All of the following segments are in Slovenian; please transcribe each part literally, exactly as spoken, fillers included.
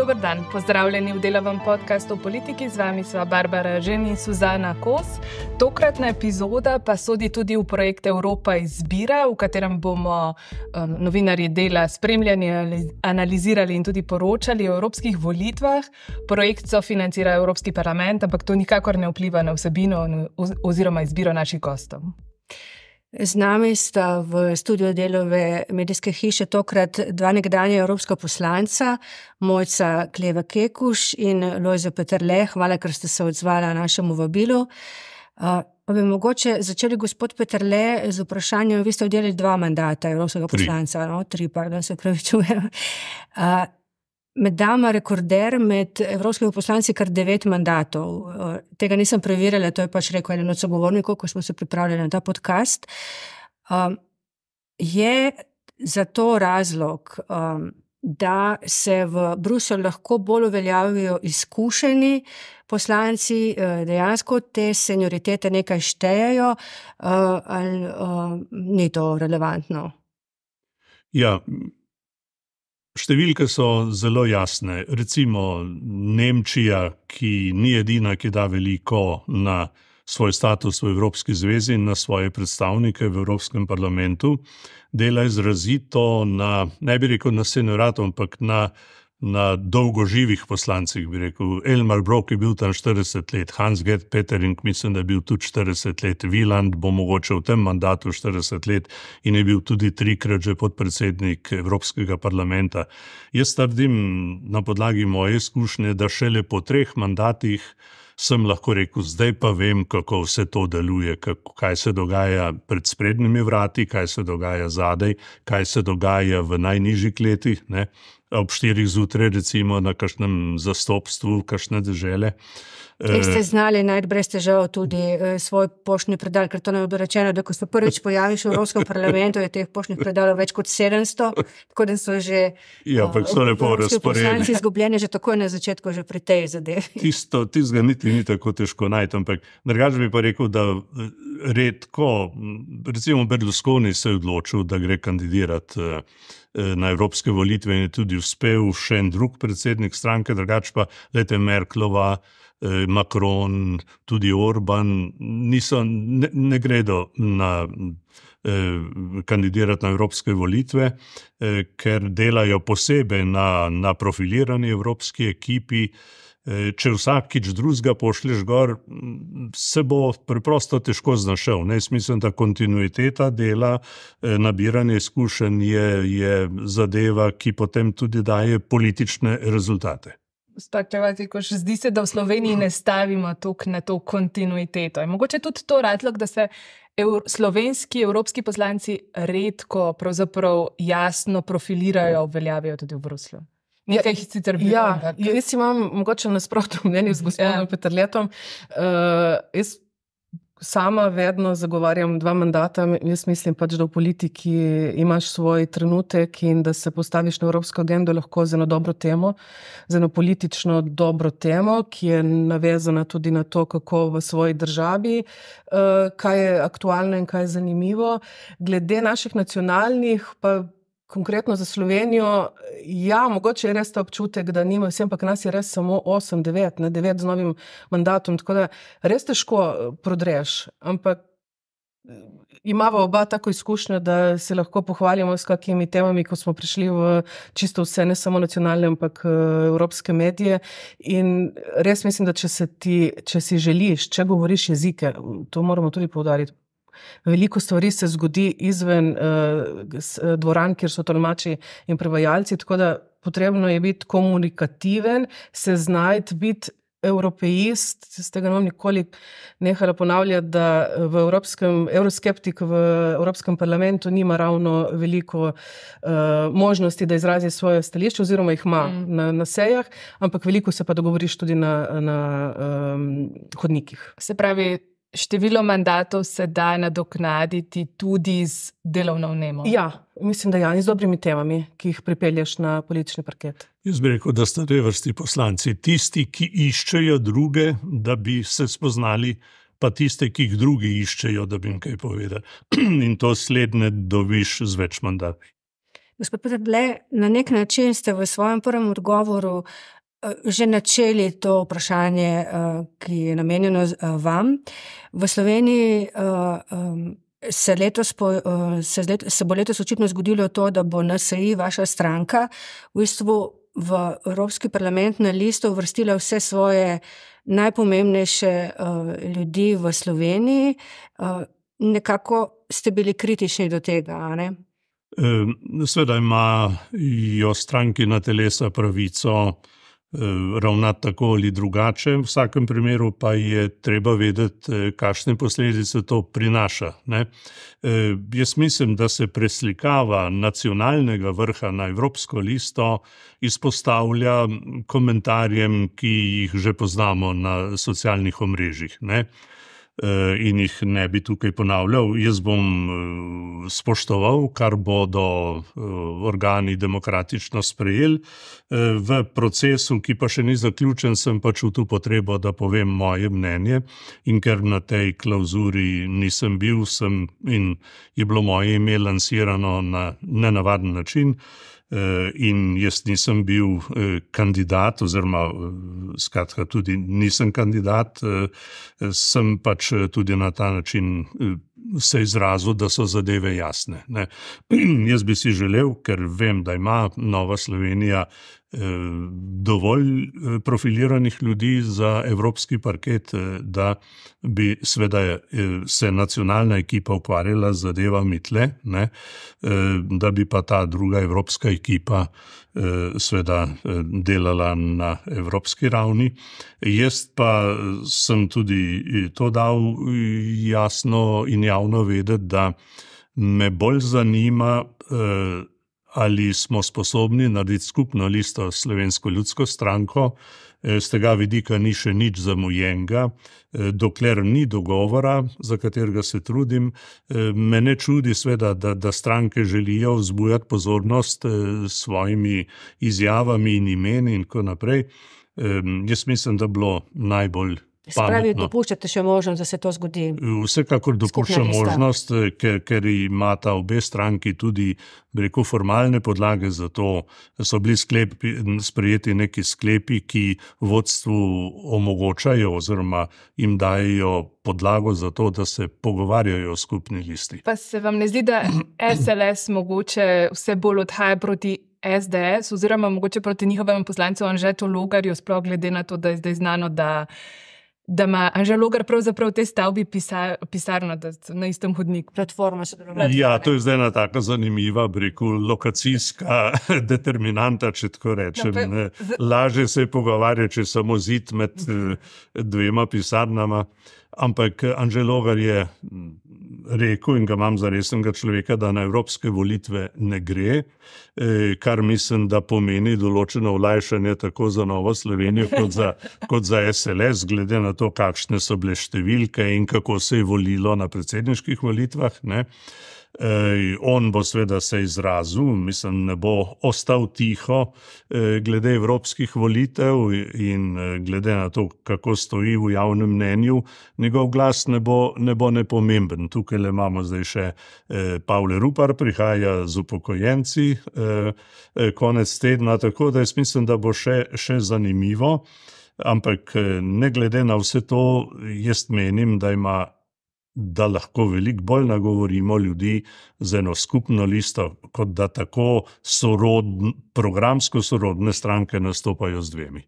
Dober dan, pozdravljeni v Delovem podcastu o politiki, z vami sva Barbara Žen in Suzana Kos. Tokratna epizoda pa sodi tudi v projekt Evropa izbira, v katerem bomo um, novinarji Dela spremljali, analizirali in tudi poročali o evropskih volitvah. Projekt sofinancira Evropski parlament, ampak to nikakor ne vpliva na vsebino oziroma izbiro naših gostov. Z nami sta v studiu Delove medijske hiše tokrat dva nekdanja evropska poslanca, Mojca Kleva Kekuš in Lojze Peterle. Hvala, ker ste se odzvala našemu vabilu. Uh, pa bi mogoče začeli gospod Peterle z vprašanjem, vi ste oddelili dva mandata evropskega poslanca, tri, no? tri pardon, se pravičujem. Uh, Med dama rekorder, med evropskimi poslanci kar devet mandatov. Tega nisem preverjala, to je pač rekel eden od sogovornikov, ko smo se pripravljali na ta podcast. Um, je za to razlog, um, da se v Bruselj lahko bolj uveljavijo izkušeni poslanci, dejansko te senioritete nekaj štejejo, uh, ali uh, ni to relevantno? Ja, številke so zelo jasne. Recimo Nemčija, ki ni edina, ki da veliko na svoj status v Evropski zvezi in na svoje predstavnike v Evropskem parlamentu, dela izrazito na, ne bi rekel na senioratov, ampak na na dolgoživih poslancih, bi rekel. Elmar Brok je bil tam štirideset let, Hans-Gert Pöttering mislim, da je bil tudi štirideset let, Wieland bo mogoče v tem mandatu štirideset let in je bil tudi trikrat že podpredsednik Evropskega parlamenta. Jaz trdim na podlagi moje izkušnje, da šele po treh mandatih sem lahko rekel, zdaj pa vem, kako vse to deluje, kako, kaj se dogaja pred sprednjimi vrati, kaj se dogaja zadaj, kaj se dogaja v najnižjih letih, ne? Ob štirih zjutraj recimo na kakšnem zastopstvu, kakšne dežele. Ker ste znali najti brez težav tudi svoj poštni predal, ker to nam je bilo rečeno, da ko se prvič pojaviš v Evropskem parlamentu, je teh poštnih predalov več kot sedemsto, tako da so že ja, so lepo poslanci izgubljeni že takoj na začetku, že pri tej zadevi. Tisto, tistega niti ni tako težko najti, ampak drugače bi pa rekel, da redko, recimo Berlusconi se je odločil, da gre kandidirati na evropske volitve in je tudi uspel, še en drug predsednik stranke, drugače pa lete Merklova, Macron, tudi Orban, niso, ne, ne gredo na, eh, kandidirati na evropske volitve, eh, ker delajo posebej na, na profilirani evropski ekipi. Eh, če vsakič drugega pošlješ gor, se bo preprosto težko znašel. Ne? Jaz mislim, da kontinuiteta dela, eh, nabiranje izkušenj je, je zadeva, ki potem tudi daje politične rezultate. Zdi se, da v Sloveniji ne stavimo toliko na to kontinuiteto. In mogoče tudi to razlog, da se ev- slovenski evropski poslanci redko pravzaprav jasno profilirajo, uveljavijo tudi v Bruslju. Nekaj jih sicer bilo. Ja, jaz imam mogoče nasprotno mnenje z gospodom ja. Peterletom. Uh, jaz sama vedno zagovarjam dva mandata. Jaz mislim pač, da v politiki imaš svoj trenutek in da se postaviš na evropsko agendo lahko z eno dobro temo, z eno politično dobro temo, ki je navezana tudi na to, kako v svoji državi, kaj je aktualno in kaj je zanimivo. Glede naših nacionalnih pa konkretno za Slovenijo, ja, mogoče je res ta občutek, da nima vsem, ampak nas je res samo osem, devet, ne devet z novim mandatom, tako da res težko prodreš, ampak imava oba tako izkušnjo, da se lahko pohvalimo s kakimi temami, ko smo prišli v čisto vse, ne samo nacionalne, ampak evropske medije in res mislim, da če, se ti, če si želiš, če govoriš jezike, to moramo tudi poudariti. Veliko stvari se zgodi izven uh, dvoran, kjer so tolmači in prevajalci, tako da potrebno je biti komunikativen, se znajti, biti evropeist, z tega nam nikoli nehala ponavljati, da v evropskem, euroskeptik v Evropskem parlamentu nima ravno veliko uh, možnosti, da izrazi svoje stališče, oziroma jih ima mm. na, na sejah, ampak veliko se pa dogovoriš tudi na, na um, hodnikih. Se pravi, število mandatov se da nadoknaditi tudi z delovno vnemo. Ja, mislim, da ja, in z dobrimi temami, ki jih pripelješ na politični parket. Jaz bi rekel, da sta dve vrsti poslanci. Tisti, ki iščejo druge, da bi se spoznali, pa tiste, ki jih drugi iščejo, da bi jim kaj povedali. In to slednje dobiš z več mandati. Gospod Peterle, na nek način ste v svojem prvem odgovoru že načeli to vprašanje, ki je namenjeno vam. V Sloveniji se, letos po, se, se bo letos očitno zgodilo to, da bo N S I, vaša stranka, v bistvu v Evropski parlament na listo uvrstila vse svoje najpomembnejše ljudi v Sloveniji. Nekako ste bili kritični do tega, a ne? Seveda imajo strankina telesa pravico ravnati tako ali drugače, v vsakem primeru pa je treba vedeti, kakšne posledice to prinaša, ne? Jaz mislim, da se preslikava nacionalnega vrha na evropsko listo izpostavlja komentarjem, ki jih že poznamo na socialnih omrežjih, ne? In jih ne bi tukaj ponavljal. Jaz bom spoštoval, kar bodo organi demokratično sprejeli. V procesu, ki pa še ni zaključen, sem pač v tu potrebo, da povem moje mnenje, in ker na tej klauzuri nisem bil, sem in je bilo moje ime lansirano na nenavaden način, in jaz nisem bil kandidat, oziroma skratka tudi nisem kandidat, sem pač tudi na ta način se izrazil, da so zadeve jasne, ne. Jaz bi si želel, ker vem, da ima Nova Slovenija dovolj profiliranih ljudi za evropski parket, da bi seveda se nacionalna ekipa ukvarjala z zadevami tle, ne, da bi pa ta druga evropska ekipa seveda delala na evropski ravni. Jaz pa sem tudi to dal jasno in javno vedeti, da me bolj zanima, ali smo sposobni narediti skupno listo s Slovensko ljudsko stranko. Z tega vidika ni še nič zamujenega, dokler ni dogovora, za katerega se trudim. Me ne čudi sveda, da, da stranke želijo vzbujati pozornost s svojimi izjavami in imeni in tako naprej. Jaz mislim, da bilo najbolj Spravi, dopuščate še možnost, da se to zgodi? Vsekakor dopušča možnost, ker, ker imata obe stranki tudi, bi rekel, formalne podlage za to, da so bili sklepi, sprejeti neki sklepi, ki vodstvu omogočajo oziroma jim dajo podlago za to, da se pogovarjajo o skupni listi. Pa se vam ne zdi, da S L S mogoče vse bolj odhaja proti S D S oziroma mogoče proti njihovemu poslancu Anžetu Logarju, sploh glede na to, da je zdaj znano, da da ima Anže Logar pravzaprav v tej stavbi pisar, pisarno, da na istem hodniku. Platforma sodelovanja. Ja, to je zdaj ena taka zanimiva, bi rekel, lokacijska determinanta, če tako rečem. No, pa... Lažje se je pogovarjati, če samo zid med dvema pisarnama, ampak Anže Logar je rekel, in ga imam za resnega človeka, da na evropske volitve ne gre, kar mislim, da pomeni določeno olajšanje tako za Novo Slovenijo kot za, kot za S L S, glede na to, kakšne so bile številke in kako se je volilo na predsedniških volitvah, ne. On bo seveda se izrazil, mislim, ne bo ostal tiho glede evropskih volitev in glede na to, kako stoji v javnem mnenju, njegov glas ne bo, ne bo nepomemben. Tukaj le imamo zdaj še Pavle Rupar, prihaja z upokojenci konec tedna, tako da jaz mislim, da bo še, še zanimivo, ampak ne glede na vse to, jaz menim, da ima da lahko veliko bolj nagovorimo ljudi z eno skupno listo, kot da tako sorodn, programsko sorodne stranke nastopajo z dvemi.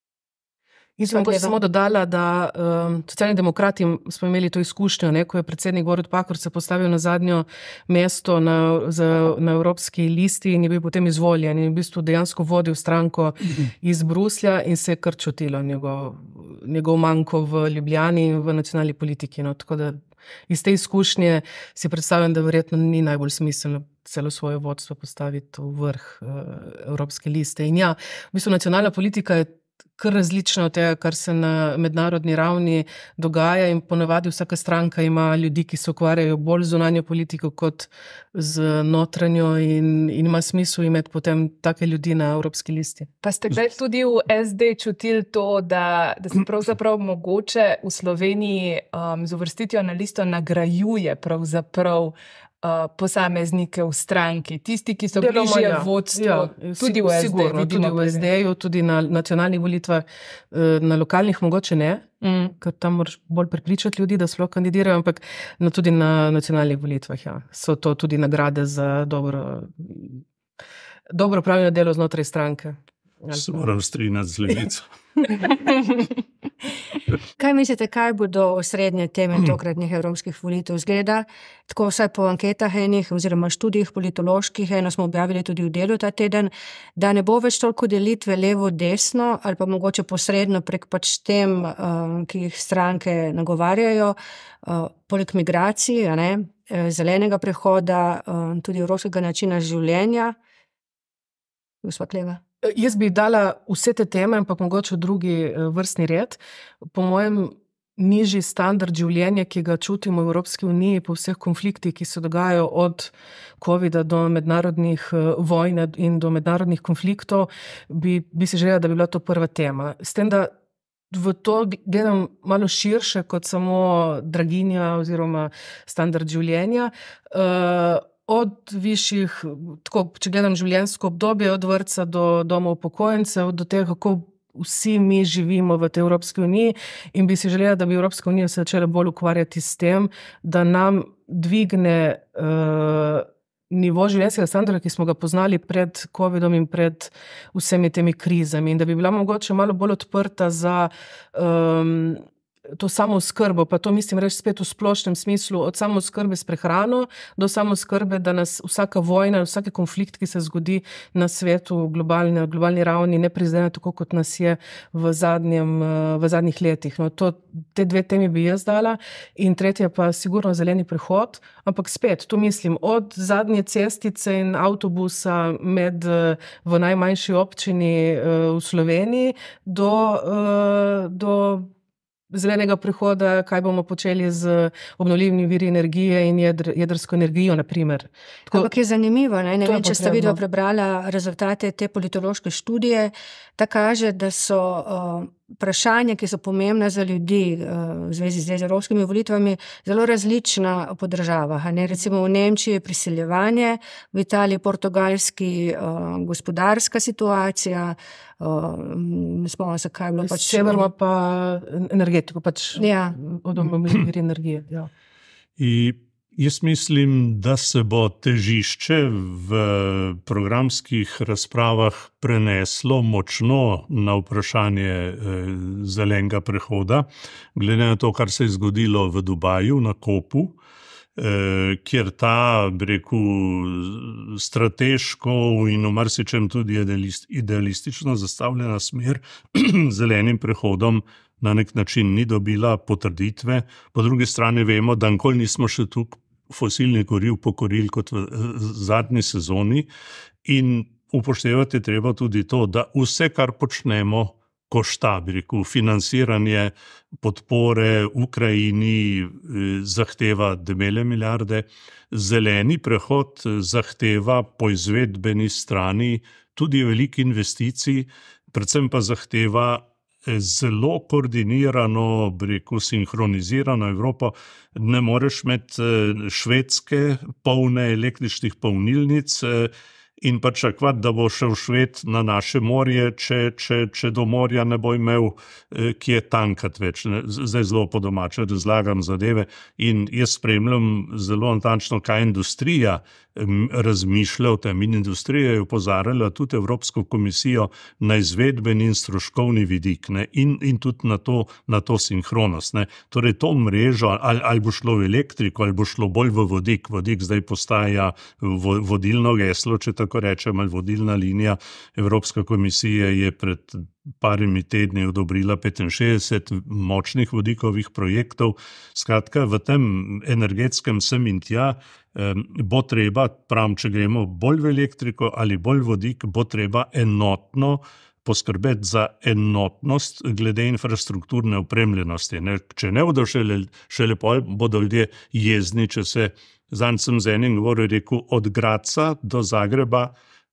Jaz sem samo dodala, da um, socialni demokrati smo imeli to izkušnjo, ne, ko je predsednik Borut Pahor se postavil na zadnjo mesto na, za, na evropski listi in je bil potem izvoljen in v bistvu dejansko vodil stranko iz Bruslja in se je kar čutilo njegov, njegov manko v Ljubljani in v nacionalni politiki. No, tako da iz te izkušnje si predstavljam, da verjetno ni najbolj smiselno celo svoje vodstvo postaviti v vrh uh, evropske liste. In ja, v bistvu nacionalna politika je kar različno od tega, kar se na mednarodni ravni dogaja in ponavadi vsaka stranka ima ljudi, ki se ukvarjajo bolj z zunanjo politiko kot z notranjo in, in ima smisel imeti potem take ljudi na evropski listi. Pa ste kdaj tudi v S D čutili to, da, da se pravzaprav mogoče v Sloveniji um, z uvrstitvijo na listo nagrajuje pravzaprav uh, posameznike v stranki, tisti, ki so Deloma, bližje ja. vodstvu, Ja, tudi v S D. sigurno, tudi v S D-ju, tudi na nacionalnih volitvah, na lokalnih mogoče ne, mm. ker tam moraš bolj prepričati ljudi, da sploh kandidirajo, ampak no, tudi na nacionalnih volitvah, ja. So to tudi nagrade za dobro, dobro upravljeno delo znotraj stranke. Se moram strinjati z Levico. Kaj mislite, kaj bodo osrednje teme tokratnih evropskih volitev? Zgleda, tako vsaj po anketah enih oziroma študijih politoloških, eno smo objavili tudi v Delu ta teden, da ne bo več toliko delitve levo-desno ali pa mogoče posredno prek pač tem, ki jih stranke nagovarjajo, poleg migracij, a ne, zelenega prehoda, tudi evropskega načina življenja. Gospa Kleva. Jaz bi dala vse te teme, ampak mogoče v drugi vrstni red. Po mojem nižji standard življenja, ki ga čutimo v Evropski uniji po vseh konfliktih, ki se dogajajo od covida do mednarodnih vojn in do mednarodnih konfliktov, bi, bi si želela, da bi bila to prva tema. S tem, da v to gledam malo širše kot samo draginja oziroma standard življenja. Uh, Od višjih, tako, če gledam življenjsko obdobje, od vrtca do doma upokojencev, do tega, kako vsi mi živimo v tej Evropski uniji, in bi si želela, da bi Evropska unija se začela bolj ukvarjati s tem, da nam dvigne uh, nivo življenjskega standarda, ki smo ga poznali pred covidom in pred vsemi temi krizami, in da bi bila mogoče malo bolj odprta za um, to samooskrbo, pa to mislim reči spet v splošnem smislu, od samooskrbe s prehrano do samooskrbe, da nas vsaka vojna, vsake konflikt, ki se zgodi na svetu, globalni, na globalni ravni, ne prizadene tako, kot nas je v, zadnjem, v zadnjih letih. No, to, te dve temi bi jaz dala, in tretja pa sigurno zeleni prehod, ampak spet, tu mislim, od zadnje cestice in avtobusa med, v najmanjši občini v Sloveniji do, do zelenega prehoda, kaj bomo počeli z obnovljivimi viri energije in jedr, jedrsko energijo, na primer. Tako, ampak je zanimivo, ne, ne vem, če ste vidva prebrala rezultate te politološke študije, ta kaže, da so uh, vprašanja, ki so pomembna za ljudi uh, v zvezi z evropskimi volitvami, zelo različna po državah. Ne? Recimo v Nemčiji je priseljevanje, v Italiji, Portugalski uh, gospodarska situacija, uh, ne spomnim se, kaj je bilo pač... Severno pa energetiko, pač ja. Obnovljivi viri energije. Ja. I jaz mislim, da se bo težišče v programskih razpravah preneslo močno na vprašanje eh, zelenega prehoda, glede na to, kar se je zgodilo v Dubaju na kopu, eh, kjer ta, bi rekel, strateško in v marsičem tudi idealistično zastavljena smer zelenim prehodom na nek način ni dobila potrditve. Po drugi strani vemo, da nikoli nismo še tukaj fosilnih goriv pokorili kot v zadnji sezoni, in upoštevati je treba tudi to, da vse, kar počnemo, košta, bi rekel, financiranje podpore Ukrajini zahteva debele milijarde, zeleni prehod zahteva po izvedbeni strani tudi veliko investicij, predvsem pa zahteva zelo koordinirano, bi rekel, sinhronizirano Evropo. Ne moreš imeti Švedske polne električnih polnilnic in pa čakati, da bo šel Šved na naše morje, če, če, če do morja ne bo imel kje tankati več. Zdaj zelo po domače razlagam zadeve in jaz spremljam zelo natančno, kaj industrija razmišlja o tem, in industrija je opozarjala tudi Evropsko komisijo na izvedbeni in stroškovni vidik, ne, in, in tudi na to, na to sinhronost. Ne. Torej to mrežo, ali, ali bo šlo v elektriko, ali bo šlo bolj v vodik. Vodik zdaj postaja vodilno geslo, če tako rečem, ali vodilna linija. Evropska komisija je pred parimi tedni odobrila petinšestdeset močnih vodikovih projektov. Skratka, v tem energetskem sem in tja bo treba, pravim, če gremo bolj v elektriko ali bolj vodik, bo treba enotno poskrbeti za enotnost glede infrastrukturne opremljenosti. Ne? Če ne bodo šele, šele pol, bodo ljudje jezni, če se, zanj sem z enim govoril, rekel, od Gradca do Zagreba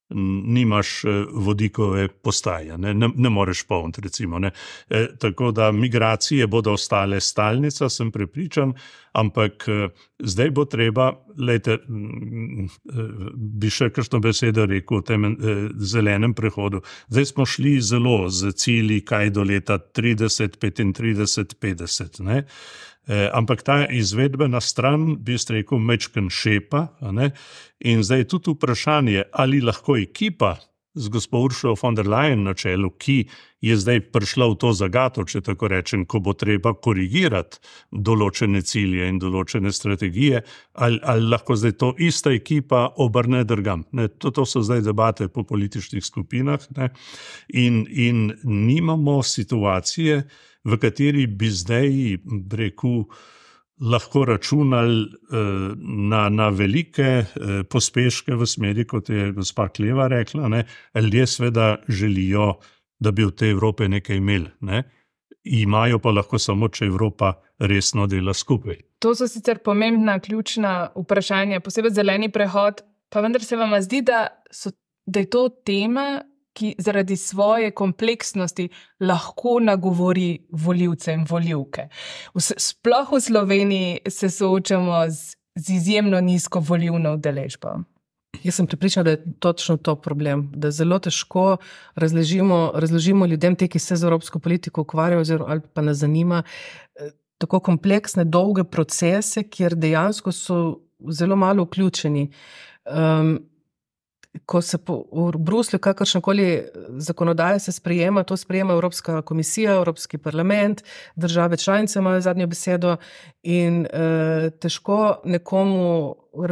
nimaš vodikove postaje, ne, ne, ne moreš polniti, recimo. Ne. E, tako da migracije bodo ostale stalnica, sem prepričan, ampak zdaj bo treba, lejte, bi še kakšno besedo rekel o tem zelenem prehodu. Zdaj smo šli zelo z cilji, kaj do leta trideset, petintrideset, petdeset, ne. Eh, ampak ta izvedbena stran, bi jaz rekel, mečken šepa, a ne? In zdaj je tudi vprašanje, ali lahko ekipa z gospo Uršulo von der Leyen na čelu, ki je zdaj prišla v to zagato, če tako rečem, ko bo treba korigirati določene cilje in določene strategije, ali, ali lahko zdaj to ista ekipa obrne drugam. Ne? To, to so zdaj debate po političnih skupinah, ne? In, in nimamo situacije, v kateri bi zdaj, rekel, lahko računali eh, na, na velike eh, pospeške v smeri, kot je gospa Kleva rekla, ne. Ljudje seveda želijo, da bi od te Evrope nekaj imeli, ne. Imajo pa lahko samo, če Evropa resno dela skupaj. To so sicer pomembna, ključna vprašanja, posebej zeleni prehod, pa vendar se vam zdi, da, so, da je to tema, ki zaradi svoje kompleksnosti lahko nagovori volivce in volivke. Sploh v Sloveniji se soočamo z, z izjemno nizko volivno udeležbo. Jaz sem prepričana, da je točno to problem, da zelo težko razložimo, razložimo ljudem, te, ki se z evropsko politiko ukvarjajo ali pa nas zanima, tako kompleksne, dolge procese, kjer dejansko so zelo malo vključeni. Um, Ko se po, v Bruslju kakršnakoli zakonodaja se sprejema, to sprejema Evropska komisija, Evropski parlament, države članice imajo zadnjo besedo in eh, težko nekomu,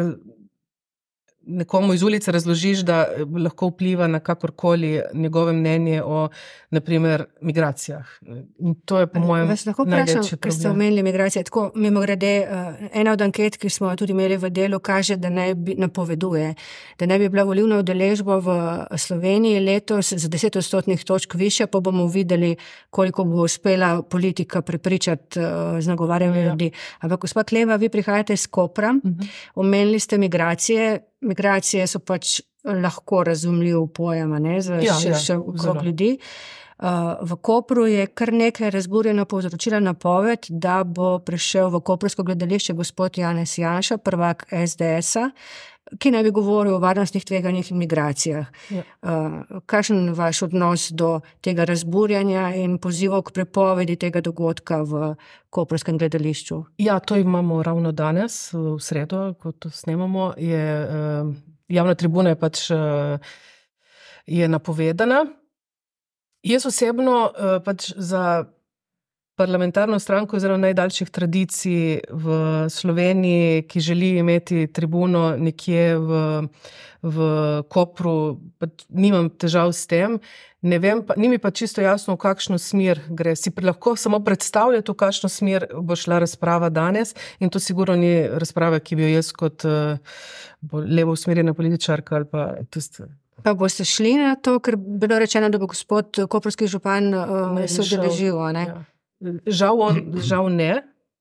nekomu iz ulice razložiš, da lahko vpliva na kakorkoli njegove mnenje o, naprimer, migracijah. In to je po mojem največji problem. Vas lahko vprašam, ker ste omenili migracije. Tako, mimogrede, ena od anket, ki smo tudi imeli v delu, kaže, da naj bi, napoveduje, da naj bi bila volilna udeležba v Sloveniji letos za deset odstotnih točk više, pa bomo videli, koliko bo uspela politika prepričati z nagovarjanjem ja. ljudi. Ampak, gospa Kleva, vi prihajate iz Kopra, uh-huh. omenili ste migracije. Migracije so pač lahko razumljiv pojem, ne, za ja, širše okrog ja, ljudi. Uh, v Kopru je kar nekaj razburjeno povzročila napoved, da bo prišel v koprsko gledališče gospod Janez Janša, prvak es de es-a, ki naj bi govoril o varnostnih tveganjih in migracijah. Ja. Uh, kakšen vaš odnos do tega razburjanja in pozivov k prepovedi tega dogodka v koprskem gledališču? Ja, to imamo ravno danes, v sredo, ko to snemamo, je uh, javna tribuna je pač uh, je napovedana. Jaz osebno uh, pač za parlamentarno stranko oziroma najdaljših tradicij v Sloveniji, ki želi imeti tribuno nekje v, v Kopru, pa nimam težav s tem. Ne vem, pa, ni mi pa čisto jasno, v kakšno smer gre. Si lahko samo predstavljati, v kakšno smer bo šla razprava danes in to sigurno ni razprava, ki bi jo jaz kot uh, levo usmerjena političarka ali pa tisto. Pa boste šli na to, ker bilo rečeno, da bo gospod koprski župan uh, se udeležil, ne? Ja. Žal, on, žal ne.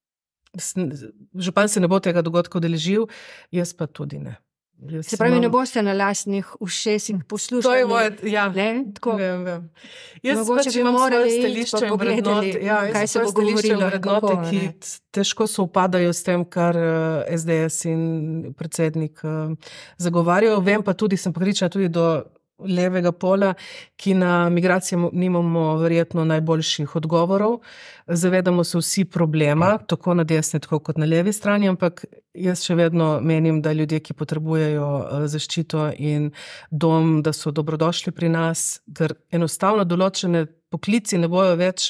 Župan se ne bo tega dogodka udeležil, jaz pa tudi ne. Jaz se pravi, imam... ne boste na lastnih ušesih poslušali. To je moje, ja, ne? Tako. Vem, vem. Jaz mogoče pač bi imam morali svoje stališče in vrednote, ja, kaj se bo govorilo, vrednote, kako, ki težko se upadajo s tem, kar es de es in predsednik zagovarjajo. Vem pa tudi, sem pokričena tudi do levega pola, ki na migracije nimamo verjetno najboljših odgovorov. Zavedamo se vsi problema, tako na desni, tako kot na levi strani, ampak jaz še vedno menim, da ljudje, ki potrebujejo zaščito in dom, da so dobrodošli pri nas, ker enostavno določene poklici ne bojo več,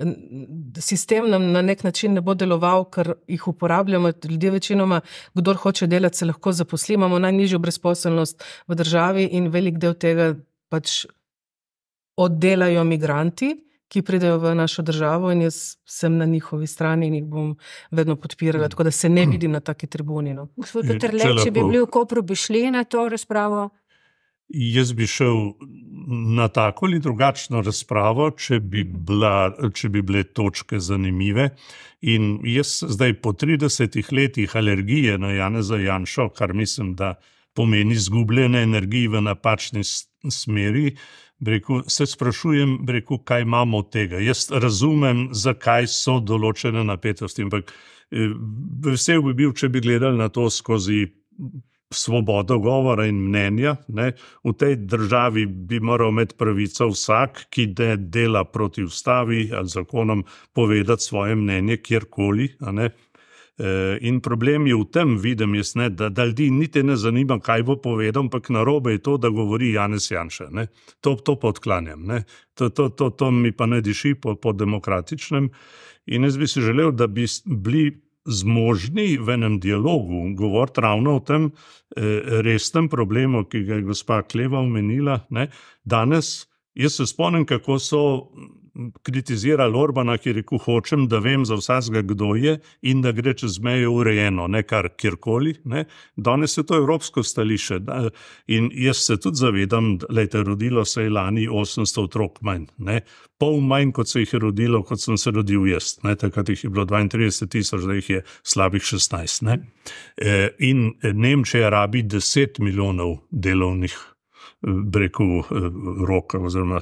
sistem nam na nek način ne bo deloval, ker jih uporabljamo, ljudje večinoma, kdor hoče delati, se lahko zaposli, imamo najnižjo brezposelnost v državi in velik del tega pač oddelajo migranti, ki pridejo v našo državo in jaz sem na njihovi strani in jih bom vedno podpirala, tako da se ne vidim na taki tribuni. No. Gospod Peterle, če bi bili v Kopru, bi šli na to razpravo? Jaz bi šel na tako ali drugačno razpravo, če bi, bila, če bi bile točke zanimive. In jaz zdaj po tridesetih letih alergije na Janeza Janšo, kar mislim, da pomeni izgubljene energije v napačni smeri. Rekel, se sprašujem, rekel, kaj imamo od tega. Jaz razumem, zakaj so določene napetosti, ampak vesel bi bil, če bi gledali na to skozi svobodo govora in mnenja. Ne. V tej državi bi moral imeti pravico vsak, ki ne dela proti ustavi ali zakonom, povedati svoje mnenje kjerkoli. A ne. In problem je v tem, vidim jaz, ne, da, da ljudi niti ne zanima, kaj bo povedal, ampak narobe je to, da govori Janez Janša. Ne. To, to pa odklanjam. Ne. To, to, to, to mi pa ne diši po, po demokratičnem. In jaz bi si želel, da bi bili zmožni v enem dialogu govoriti ravno o tem eh, resnem problemu, ki ga je gospa Kleva omenila. Ne. Danes, jaz se spomnim, kako so kritizirali Orbana, ki je rekel, hočem, da vem za vsakega, kdo je in da gre čez mejo urejeno, ne kar kjerkoli. Ne. Danes je to evropsko stališče. In jaz se tudi zavedam, lejte, rodilo se je lani osemsto otrok manj. Ne. Pol manj, kot se jih je rodilo, kot sem se rodil jaz. Ne. Takrat jih je bilo dvaintrideset tisoč, zdaj jih je slabih šestnajst. Ne. In Nemčija rabi deset milijonov delovnih breku roka oziroma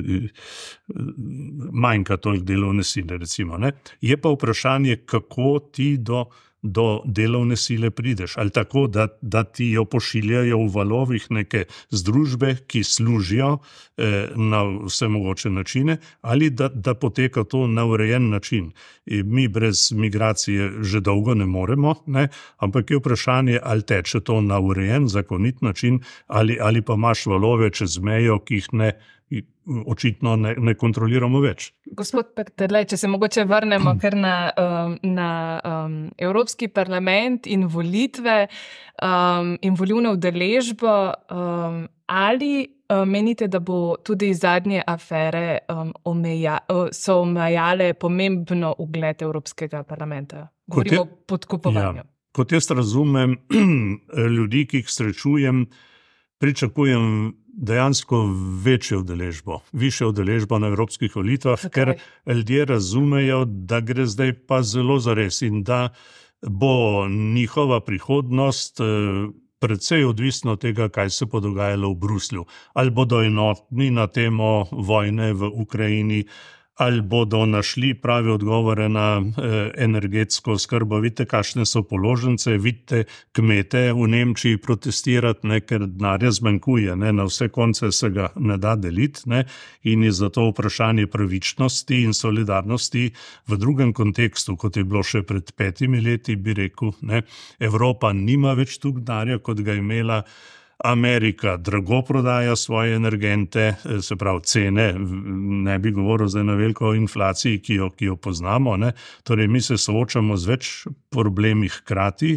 manjka toliko delovne sile, recimo. Ne. Je pa vprašanje, kako ti do, do delovne sile prideš. Ali tako, da, da ti jo pošiljajo v valovih neke združbe, ki služijo eh, na vse mogoče načine, ali da, da poteka to na urejen način. In mi brez migracije že dolgo ne moremo, ne? Ampak je vprašanje, ali teče to na urejen, zakonit način, ali, ali pa imaš valove čez mejo, ki jih ne očitno ne, ne kontroliramo več. Gospod Peterle, če se mogoče vrnemo kar na, um, na um, Evropski parlament in volitve um, in volilno udeležbo, um, ali um, menite, da bo tudi zadnje afere um, omeja, so omejale pomembno ugled Evropskega parlamenta? Govorimo o podkupovanju. Ja, kot jaz razumem ljudi, ki jih srečujem, pričakujem dejansko večjo udeležbo, višjo udeležbo na evropskih volitvah, ker ljudje razumejo, da gre zdaj pa zelo zares in da bo njihova prihodnost precej odvisna od tega, kaj se bo dogajalo v Bruslju. Ali bodo enotni na temo vojne v Ukrajini, ali bodo našli pravi odgovore na eh, energetsko oskrbo. Vidite, kakšne so položnice, vidite kmete v Nemčiji protestirati, ne, ker denarja zmanjkuje, ne, na vse konce se ga ne da deliti, ne, in je zato vprašanje pravičnosti in solidarnosti v drugem kontekstu, kot je bilo še pred petimi leti, bi rekel, ne. Evropa nima več toliko denarja, kot ga je imela. Amerika drago prodaja svoje energente, se pravi cene, ne bi govoril zdaj na veliko inflaciji, ki jo, ki jo poznamo, ne. Torej mi se soočamo z več problemi hkrati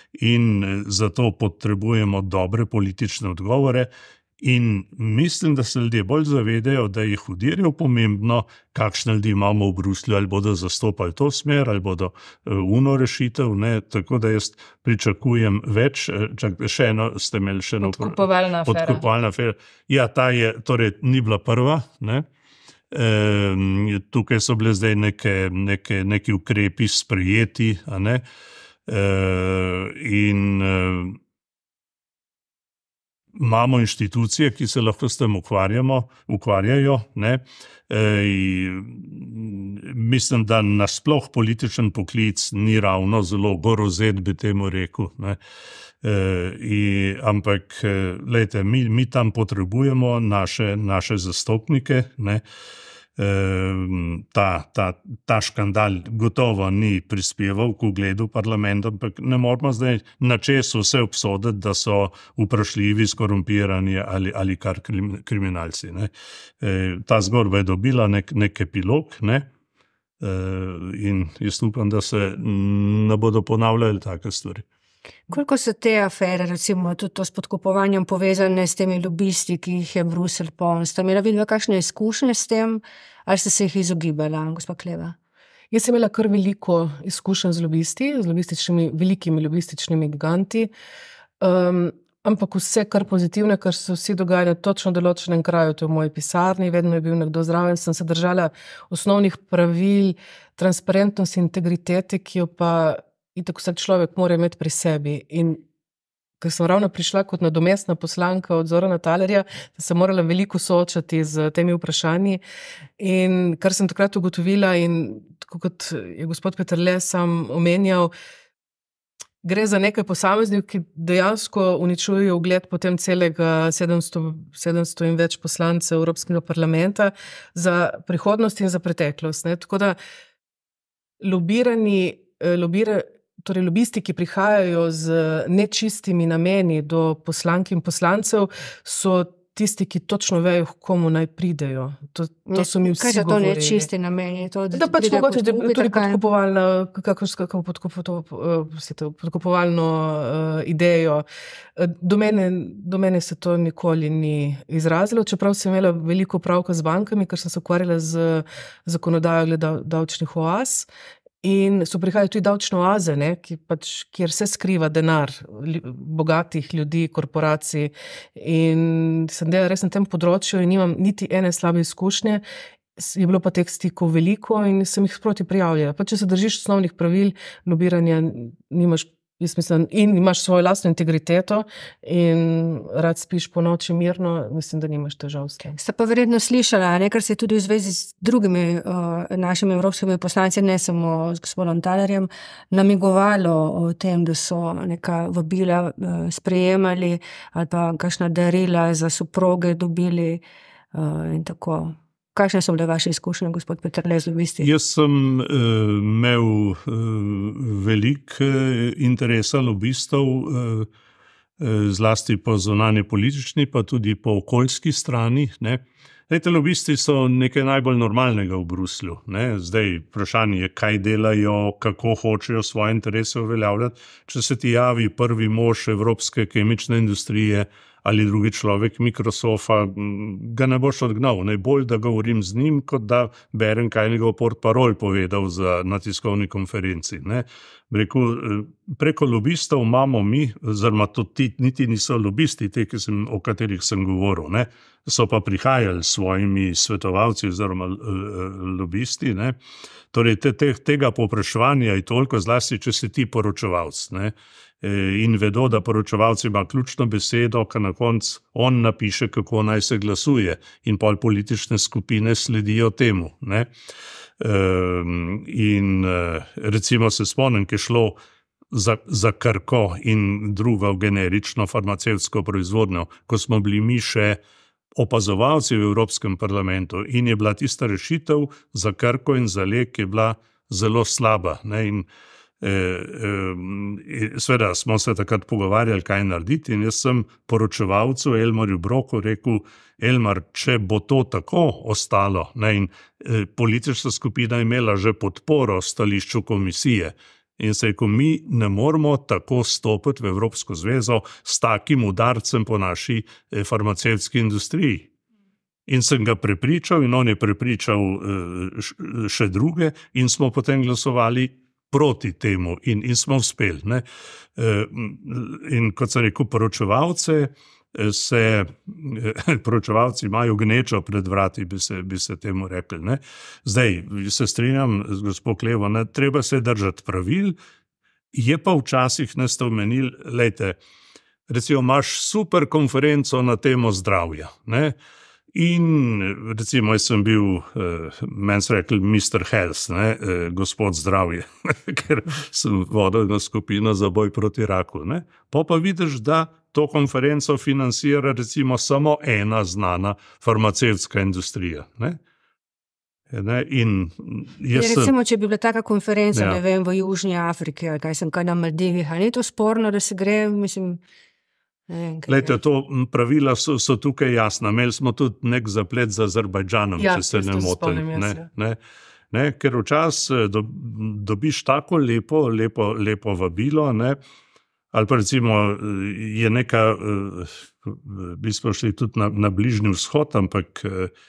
in zato potrebujemo dobre politične odgovore. In mislim, da se ljudje bolj zavedajo, da je hudirjo pomembno, kakšne ljudi imamo v Bruslju, ali bodo zastopali to smer, ali bodo uno rešitev, ne, tako da jaz pričakujem več. Čak, še eno ste imeli še eno podkupovalna afera. Podkupovalna afera. Ja, ta je, torej ni bila prva, ne. E, tukaj so bile zdaj neke, neke, neki ukrepi sprejeti, a ne, e, in imamo inštitucije, ki se lahko s tem ukvarjamo, ukvarjajo, ne. E, mislim, da nasploh političen poklic ni ravno zelo gorozet, bi temu rekel, ne. E, in, ampak, lejte, mi, mi tam potrebujemo naše, naše zastopnike, ne. Ta, ta, ta škandal gotovo ni prispeval k ugledu parlamenta, ampak ne moramo zdaj na česu vse obsoditi, da so vprašljivi, skorumpirani ali, ali kar krim, kriminalci. Ne. Ta zgodba je dobila nek, nek epilog, ne. In jaz upam, da se ne bodo ponavljali take stvari. Koliko so te afere, recimo tudi to s podkupovanjem, povezane s temi lobisti, ki jih je Bruselj poln? Ste imela videla kakšne izkušnje s tem, ali ste se jih izogibala, gospa Kleva? Jaz sem imela kar veliko izkušenj z lobisti, z lobističnimi, velikimi lobističnimi giganti, um, ampak vse kar pozitivne, kar so vsi dogajali na točno določenem kraju, to je v moji pisarni, vedno je bil nekdo zraven, sem se držala osnovnih pravil, transparentnosti, integritete, ki jo pa itak vsak človek mora imeti pri sebi. In ker sem ravno prišla kot nadomestna poslanka od Zorana Thalerja, da sem morala veliko soočati z temi vprašanji. In kar sem takrat ugotovila in tako kot je gospod Peterle sam omenjal, gre za nekaj posameznikov, ki dejansko uničujejo ugled potem celega sedemsto, sedemsto in več poslancev Evropskega parlamenta za prihodnost in za preteklost. Ne. Tako da lobirani, lobira, torej lobisti, ki prihajajo z nečistimi nameni do poslank in poslancev, so tisti, ki točno vejo, komu naj pridejo. To, to so mi vsi Kaj so to govorili. nečisti nameni? To, Da pač mogoče da podkupiti, tudi kaj? podkupovalna, kako podkupovalno uh, idejo. Do mene, do mene se to nikoli ni izrazilo, čeprav sem imela veliko pravka z bankami, ker sem se ukvarjala z zakonodajo glede davčnih oaz. In so prihajali tudi davčne oaze, ne, ki pač, kjer se skriva denar bogatih ljudi, korporacij. In sem delala res na tem področju in nimam niti ene slabe izkušnje. Je bilo pa teh stikov veliko in sem jih sproti prijavljala. Pa če se držiš osnovnih pravil lobiranja, nimaš, jaz mislim, in imaš svojo lastno integriteto in rad spiš po noči mirno, mislim, da nimaš težav s tem. Ste pa verjetno slišala, ne, kar se tudi v zvezi z drugimi uh, našimi evropskimi poslanci, ne samo z gospodom Thalerjem, namigovalo o tem, da so neka vabila uh, sprejemali ali pa kakšna darila za soproge dobili uh, in tako. Kakšne so bile vaše izkušnje, gospod Peterle, z lobisti? Jaz sem uh, imel uh, veliko uh, interesa lobistov, uh, uh, zlasti po zunanje politični, pa tudi po okoljski strani. Ne. Te lobisti so nekaj najbolj normalnega v Bruslju. Ne. Zdaj vprašanje je, kaj delajo, kako hočejo svoje interese uveljavljati. Če se ti javi prvi mož evropske kemične industrije, ali drugi človek Microsofta, ga ne boš odgnal. Najbolj, da govorim z njim, kot da berem, kaj njegov portparol povedal za, na tiskovni konferenci. Ne. Reku, preko lobistov imamo mi, oziroma to ti, niti niso lobisti, te, ki sem, o katerih sem govoril, ne. So pa prihajali s svojimi svetovalci oziroma lobisti. Ne. Torej, te, te, tega povpraševanja je toliko, zlasti, če si ti poročevalc, ne. In vedo, da poročevalci ima ključno besedo, ker na koncu on napiše, kako naj se glasuje in pol politične skupine sledijo temu. Ne? In recimo se spomnim, ki je šlo za, za Krko in drugo generično farmacevtsko proizvodnjo, ko smo bili mi še opazovalci v Evropskem parlamentu in je bila tista rešitev za Krko in za Lek je bila zelo slaba. Ne? In E, e, sveda smo se takrat pogovarjali, kaj narediti in jaz sem poročevalcu Elmarju Broku rekel, Elmar, če bo to tako ostalo, ne, in e, politična skupina imela že podporo stališču komisije in se rekel, mi ne moramo tako stopiti v Evropsko zvezo s takim udarcem po naši e, farmacevtski industriji. In sem ga prepričal in on je prepričal e, še druge in smo potem glasovali proti temu in, in smo uspeli. Ne? In kot sem rekel, poročevalce se, poročevalci imajo gnečo pred vrati, bi se, bi se temu rekli. Ne? Zdaj, se strinjam z gospod Klevo, ne? Treba se držati pravil, je pa včasih ne ste omenili, lejte, recimo imaš super konferenco na temo zdravja, ne? In recimo, jaz sem bil, uh, meni so rekli mister Health, ne, uh, gospod zdravje, ker sem vodil na skupino za boj proti raku. Ne. Pa pa vidiš, da to konferenco financira recimo samo ena znana farmacevtska industrija. Ne. Ne, in jaz sem, recimo, če bi bila taka konferenca, ja. ne vem, v Južni Afriki, ali kaj sem kaj na Maldivih, ali ni to sporno, da se gre, mislim... Lejte, to pravila so, so tukaj jasna. Imeli smo tudi nek zaplet z Azerbajdžanom, ja, če se ne motim. Ne, jaz, ne, ne, ker včasih do, dobiš tako lepo, lepo, lepo vabilo, ne, ali pa recimo je neka, mi smo šli tudi na, na Bližnji vzhod, ampak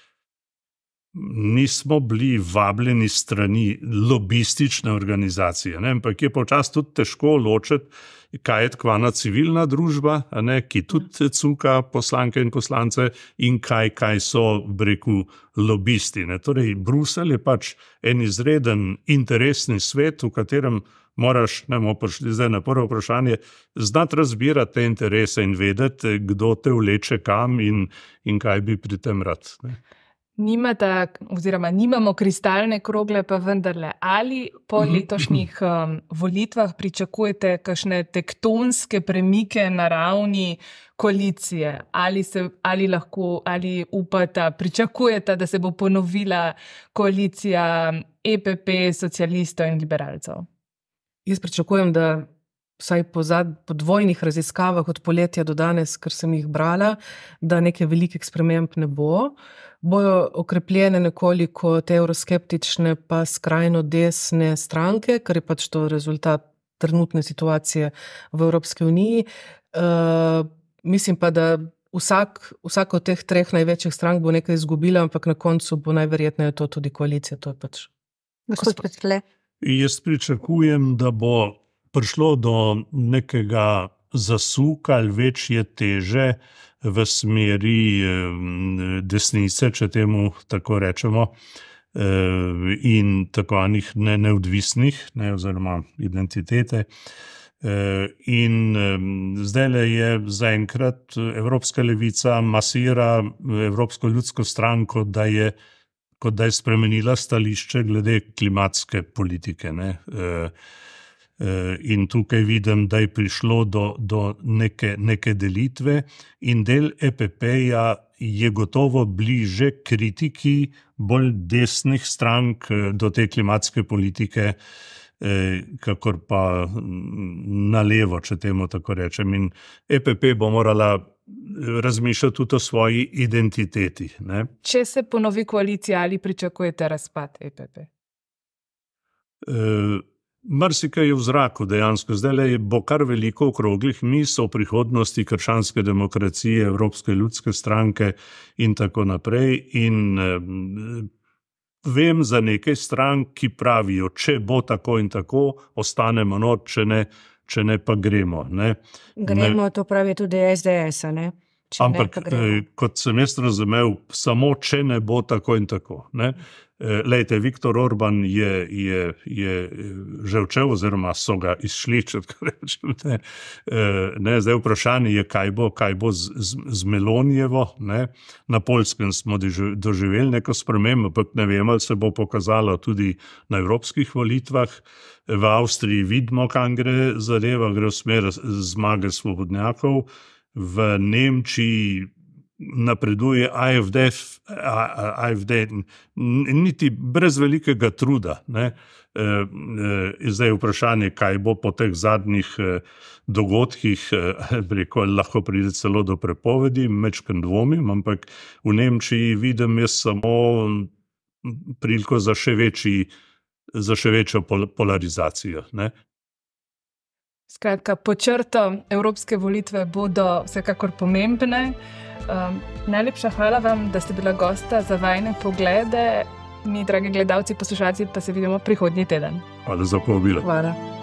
nismo bili vabljeni strani lobistične organizacije, ne, ampak je pa včasih tudi težko ločiti, kaj je takvana civilna družba, a ne, ki tudi cuka poslanke in poslance in kaj, kaj so, breku, lobisti. Ne. Torej, Bruselj je pač en izreden interesni svet, v katerem moraš, ne bomo prišli zdaj na prvo vprašanje, znati razbirati te interese in vedeti, kdo te vleče kam in, in kaj bi pri tem rad. Ne. Nimata, oziroma nimamo kristalne krogle, pa vendarle, ali po letošnjih um, volitvah pričakujete kakšne tektonske premike na ravni koalicije? Ali, se, ali lahko, ali upata, pričakujete, da se bo ponovila koalicija E P P, socialistov in liberalcev? Jaz pričakujem, da vsaj po, zad, po dvojnih raziskavah od poletja do danes, ker sem jih brala, da neke velikih sprememb ne bo. Bojo okrepljene nekoliko te euroskeptične pa skrajno desne stranke, ker je pač to rezultat trenutne situacije v Evropski uniji. Uh, mislim pa, da vsak, vsak od teh treh največjih strank bo nekaj izgubila, ampak na koncu bo najverjetneje to tudi koalicija. To je pač. Gospod Peterle. Jaz pričakujem, da bo prišlo do nekega zasuka ali večje teže v smeri desnice, če temu tako rečemo, in tako anih ne, neodvisnih, ne, oziroma identitete. In zdajle je zaenkrat Evropska levica masira Evropsko ljudsko stranko, da je, kot da je spremenila stališče glede klimatske politike, ne. In tukaj vidim, da je prišlo do, do neke, neke delitve in del E P P-ja je gotovo bliže kritiki bolj desnih strank do te klimatske politike, kakor pa na levo, če temu tako rečem. In E P P bo morala razmišljati tudi o svoji identiteti. Ne? Če se ponovi koalicija, ali pričakujete razpad E P P? E, Marsikaj je v zraku dejansko. Zdaj bo kar veliko okroglih miz o prihodnosti krščanske demokracije, Evropske ljudske stranke in tako naprej. In eh, vem za nekaj strank, ki pravijo, če bo tako in tako, ostanemo not, če ne, če ne pa gremo. Ne. Gremo, ne, to pravi tudi S D S, ne? Če ampak, ne, kot sem jaz razumel, samo če ne bo tako in tako. Ne. Lejte, Viktor Orban je, je, je že odšel, oziroma so ga izšli, če tako rečem. Ne. Ne, zdaj vprašanje je, kaj bo, kaj bo z, z, z Melonijevo. Ne. Na Poljskem smo doživeli neko spremembo, ampak ne vem, ali se bo pokazalo tudi na evropskih volitvah. V Avstriji vidimo, kam gre zadeva, gre v smer zmage svobodnjakov. V Nemčiji napreduje A F D, A F D niti brez velikega truda. Ne. Zdaj je vprašanje, kaj bo po teh zadnjih dogodkih, preko, lahko pride celo do prepovedi, mečken dvomim, ampak v Nemčiji vidim jaz samo priliko za še večji, za še večjo polarizacijo. Ne. Skratka, po črto evropske volitve bodo vsekakor pomembne. Um, najlepša hvala vam, da ste bila gosta za vajne poglede. Mi, dragi gledalci, poslušalci, pa se vidimo prihodnji teden. Hvala za povabilo. Hvala.